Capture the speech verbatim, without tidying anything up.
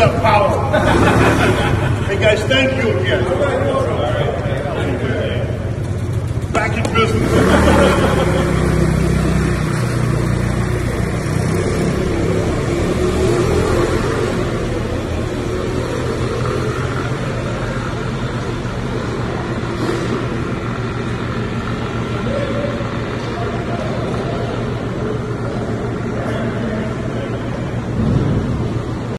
that power. Hey guys, thank you again. Back in business.